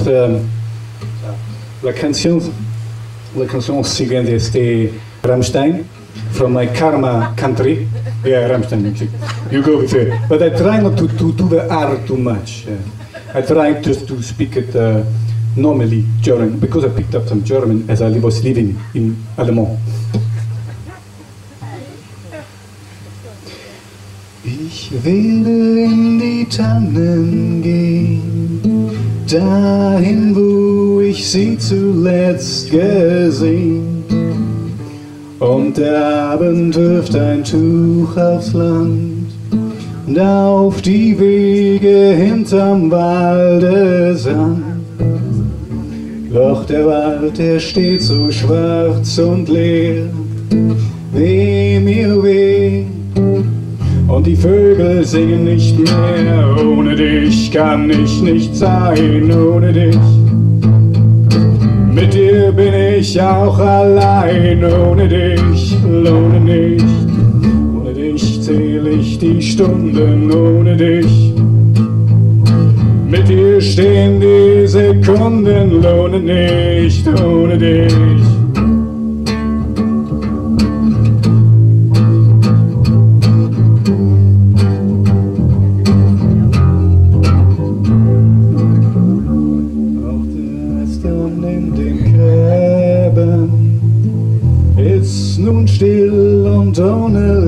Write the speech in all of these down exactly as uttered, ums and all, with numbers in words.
euh, la canción, la canción siguiente es de Rammstein, from my Karma country. Yeah, Rammstein, you go with it. But I try not to, to do the R too much. Uh, I try just to speak it uh, normally German, because I picked up some German as I was living in Allemand. Ich werde in die Tannen gehen, dahin, wo ich sie zuletzt gesehen. Und der Abend wirft ein Tuch aufs Land und auf die Wege hinterm Waldesrand. Doch der Wald, der steht so schwarz und leer, weh mir weh. Und die Vögel singen nicht mehr, ohne dich kann ich nicht sein, ohne dich. Mit dir bin ich auch allein, ohne dich lohne nicht. Ohne dich zähl ich die Stunden, ohne dich. Mit dir stehen die Sekunden, lohne nicht, ohne dich. Ist nun still und ohne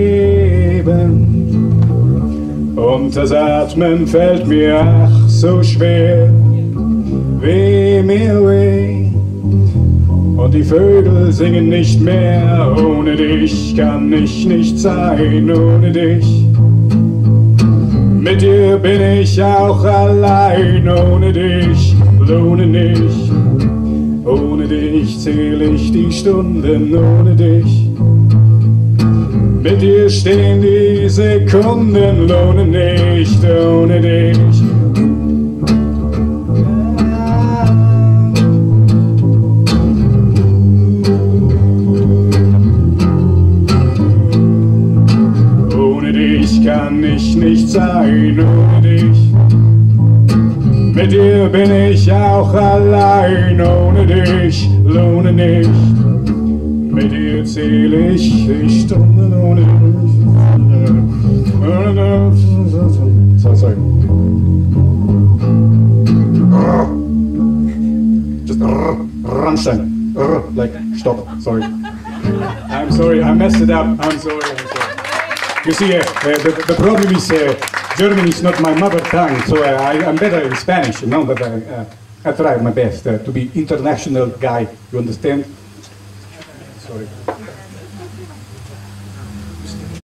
Leben, und das Atmen fällt mir ach so schwer, weh mir weh. Und die Vögel singen nicht mehr, ohne dich kann ich nicht sein, ohne dich. Mit dir bin ich auch allein, ohne dich lohne nicht. Ohne dich zähl ich die Stunden, ohne dich. Mit dir stehen die Sekunden, lohne nicht, ohne dich. Ohne dich kann ich nicht sein, ohne dich. Mit dir bin ich auch allein, ohne dich lohne nicht. Mit dir zähl ich die Stunden, ohne dich. So, sorry. Just Rammstein. Like, stop, sorry. I'm sorry, I messed it up. I'm sorry, I'm sorry. You see, uh, uh, the, the problem is uh, German is not my mother tongue, so uh, I, I'm better in Spanish, you know, but I, uh, I try my best uh, to be international guy, you understand? Sorry.